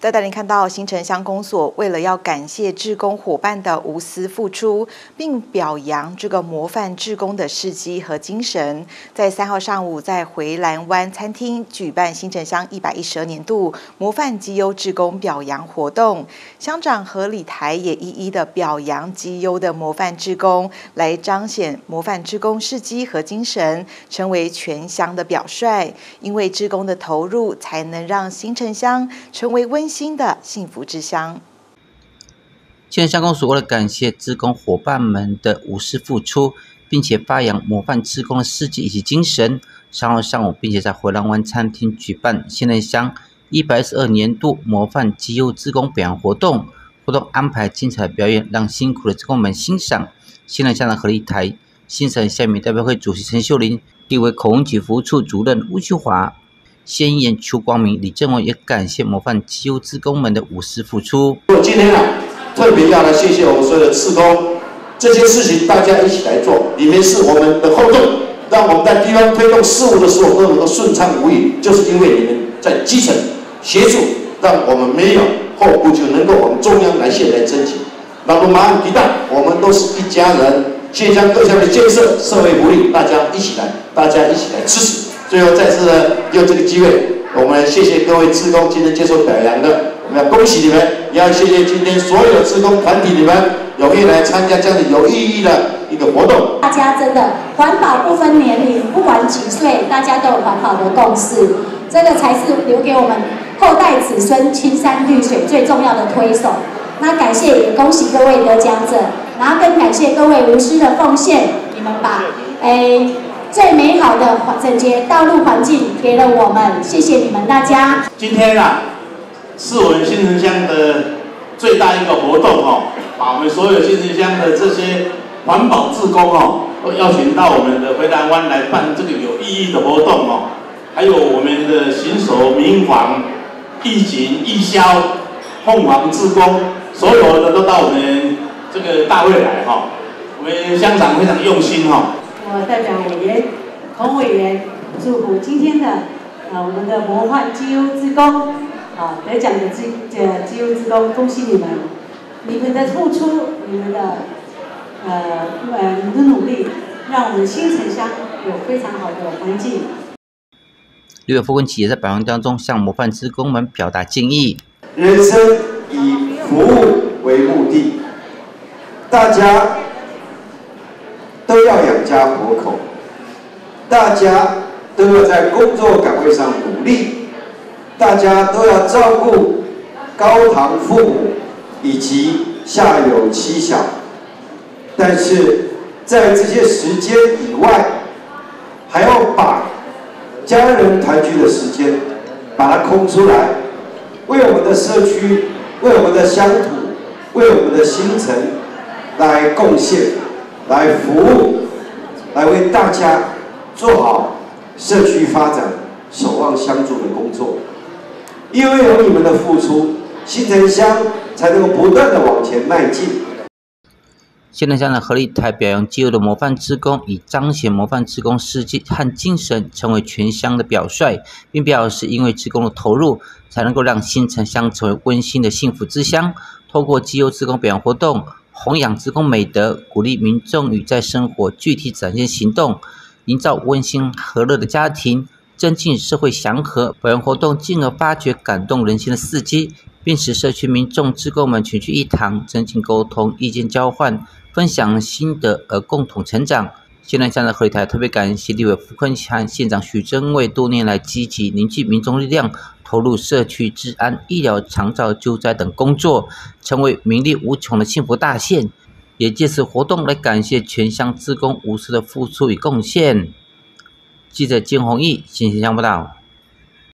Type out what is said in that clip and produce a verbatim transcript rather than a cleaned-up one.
再带您看到新城乡公所为了要感谢志工伙伴的无私付出，并表扬这个模范志工的事迹和精神，在三号上午在回蓝湾餐厅举办新城乡一百一十二年度模范绩优志工表扬活动。乡长何礼台也一一的表扬绩优的模范志工，来彰显模范志工事迹和精神，成为全乡的表率。因为志工的投入，才能让新城乡成为温馨新的幸福之乡。 新城乡公所为了感谢志工伙伴们的无私付出，并且发扬模范志工的事迹以及精神，三号上午，并且在回浪湾餐厅举办新城乡一百一十二年度模范绩优志工表扬活动。活动安排精彩的表演，让辛苦的志工们欣赏。新城乡的合力台、新城乡民代表会主席陈秀玲、立委口文局服务处主任吴秀华、县议员邱光明、李正文也感谢模范绩优志工们的无私付出。 今天啊，特别要来谢谢我们所有的志工，这些事情大家一起来做，你们是我们的后盾，让我们在地方推动事务的时候都能够顺畅无虞，就是因为你们在基层协助，让我们没有后顾就能够往中央来线来争取。那么马上提到，我们都是一家人，县乡各项的建设、社会福利，大家一起来，大家一起来支持。最后再次呢，用这个机会，我们谢谢各位志工今天接受表扬的，我们要恭喜你们，也要谢谢今天所有志工团体你们踊跃来参加这样的有意义的一个活动。 大家真的环保不分年龄，不管几岁，大家都有环保的共识，这个才是留给我们后代子孙青山绿水最重要的推手。那感谢也恭喜各位得奖者，然后更感谢各位无私的奉献，你们把诶。最美好的整洁道路环境给了我们，谢谢你们大家。 今天啊，是我们新城乡的最大一个活动哦，把我们所有新城乡的这些环保志工哦，都邀请到我们的回蓝湾来办这个有意义的活动哦。还有我们的行守民防、义警、义消、凤凰志工，所有的都到我们这个大会来哈、哦。我们乡长非常用心哈、哦。 我代表委员、孔委员祝福今天的呃我们的模范绩优志工啊得奖的绩呃绩优志工，恭喜你们！你们的付出，你们的呃呃你们的努力，让我们新城乡有非常好的环境。 立委傅文琪也在表扬当中向模范志工们表达敬意。 人生以服务为目的，大家都要养家活口，大家都要在工作岗位上努力，大家都要照顾高堂父母以及下有妻小。但是在这些时间以外，还要把家人团聚的时间把它空出来，为我们的社区、为我们的乡土、为我们的新城来贡献。来服务，来为大家做好社区发展、守望相助的工作。因为有你们的付出，新城乡才能够不断的往前迈进。 新城乡的合力台表扬绩优的模范志工，以彰显模范志工事迹和精神，成为全乡的表率，并表示因为志工的投入，才能够让新城乡成为温馨的幸福之乡。透过绩优志工表扬活动，弘扬志工美德，鼓励民众与在生活具体展现行动，营造温馨和乐的家庭，增进社会祥和。表扬活动进而发掘感动人心的事迹，并使社区民众志工们群聚一堂，增进沟通、意见交换、分享心得而共同成长。新城乡的合力台特别感谢立委傅昆萁和县长许正伟多年来积极凝聚民众力量，投入社区治安、医疗、长照救灾等工作，成为名利无穷的幸福大县。也借此活动来感谢全乡志工无私的付出与贡献。记者金宏毅，新城乡报道。